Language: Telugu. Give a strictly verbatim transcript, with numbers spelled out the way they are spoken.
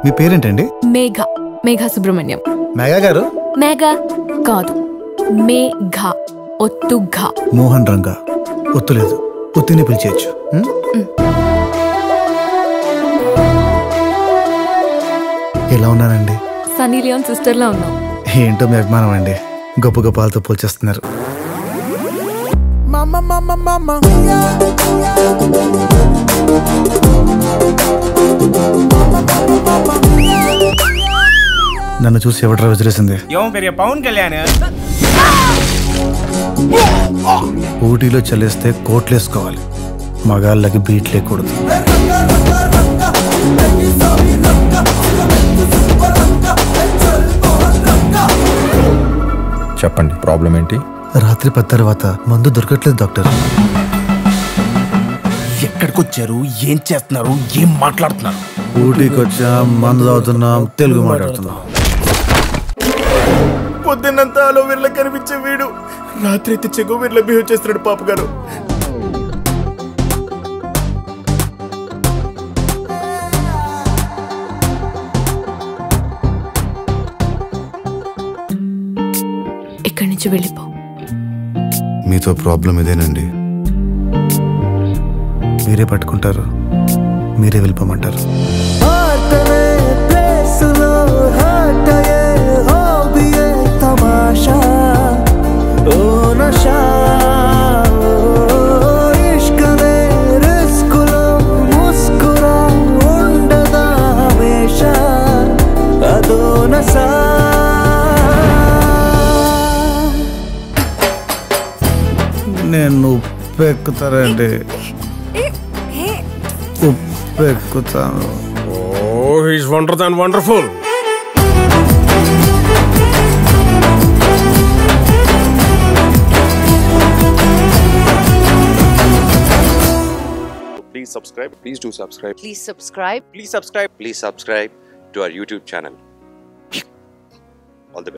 మీ పేరేంటండి? మేఘ. మేఘా సుబ్రహ్మణ్యం. మేఘా గారు? మేఘా కాదు, మేఘా. ఒత్తుఘా. మోహన్ రంగా. ఒత్తులేదు, ఒత్తిని పిలిచేయచ్చు. ఎలా ఉన్నానండి? సనీ లియోన్ సిస్టర్ లా ఉన్నావు. ఏంటో మీ అభిమానం అండి, గొప్ప గొప్పలతో పోల్చేస్తున్నారు. నన్ను చూసి ఎవడరా విసిరేసింది? పవన్ కళ్యాణ్. ఊటీలో చల్లేస్తే కోట్లేసుకోవాలి, మగాళ్ళకి బీట్ లేకూడదు. చెప్పండి, ప్రాబ్లం ఏంటి? రాత్రి పది తర్వాత మందు దొరకట్లేదు డాక్టర్. ఎక్కడికి వచ్చారు, ఏం చేస్తున్నారు, ఏం మాట్లాడుతున్నారు? ఊటీకి వచ్చాం, మందు తాగుతున్నాం, తెలుగు మాట్లాడుతున్నాం. పొద్దున్నంతా అలో వీళ్ళ కనిపించే వీడు రాత్రి అయితే చెగో వీళ్ళ బిహేవ్ చేస్తున్నాడు పాప గారు. ఇక్కడి నుంచి వెళ్ళిపో. మీతో ప్రాబ్లం ఇదేనండి, మీరే పట్టుకుంటారు, మీరే వెళ్ళిపోమంటారు. నేను ఉప్పు ఎక్కుతారండి, ఉప్పు ఎక్కుతాను. Oh, he's wonder than wonderful. Please subscribe. Please do subscribe. Please subscribe. Please subscribe. Please subscribe to our YouTube channel.